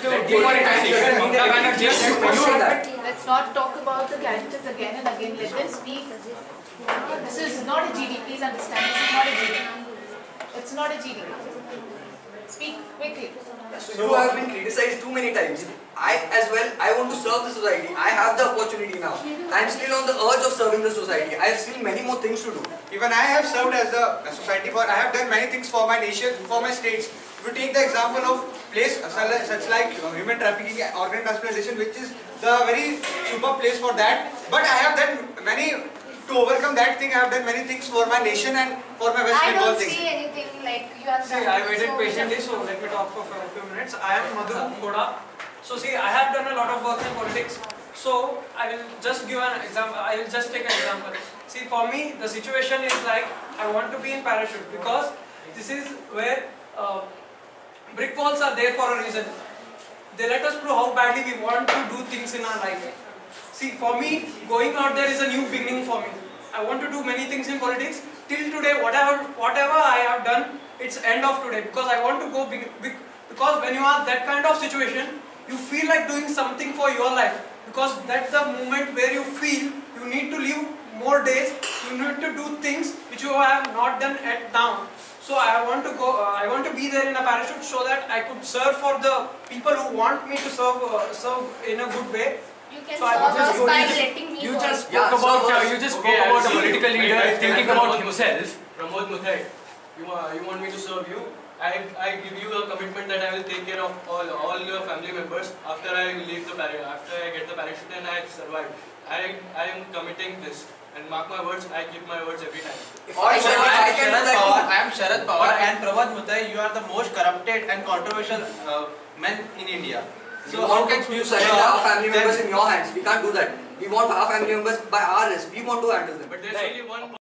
to demonetization. Mamata Banerjee Let's not talk about the characters again and again. Let them speak. This is not a GD. Please understand. This is not a GD. It's not a GD. Speak quickly. So you have been criticized too many times. I want to serve the society. I have the opportunity now. I am still on the urge of serving the society. I have still many more things to do. Even I have served as a society I have done many things for my nation, for my states. If you take the example of place such like human trafficking, organ transplantation, which is the very super place for that. But I have done many, to overcome that thing, I have done many things for my nation and for my West Bengal thing. I don't see anything like you have done. See, I waited patiently, so let me talk for a few minutes. I am Madhu Koda. So see, I have done a lot of work in politics. So I will just give an example. I will just take an example. See, for me, the situation is like I want to be in parachute because this is where brick walls are there for a reason. They let us prove how badly we want to do things in our life. See, for me, going out there is a new beginning for me. I want to do many things in politics. Till today, whatever I have done, it's end of today because I want to go big. Because when you are that kind of situation, you feel like doing something for your life. Because that's the moment where you feel you need to live more days. You need to do things which you have not done at now. So I want to go. I want to be there in a parachute so that I could serve for the people who want me to serve in a good way. You can So serve us by letting me You go. just spoke about a political leader thinking about himself. Pramod Muthai, you want me to serve you? I give you a commitment that I will take care of all your family members after I leave after I get the parachute and I survive. I am committing this. And mark my words, I keep my words every time. I am Sharad Pawar and Pramod Muthai, you are the most corrupted and controversial men in India. So how can you surrender our family members in your hands? We can't do that. We want our family members by our risk. We want to handle them. But there's only one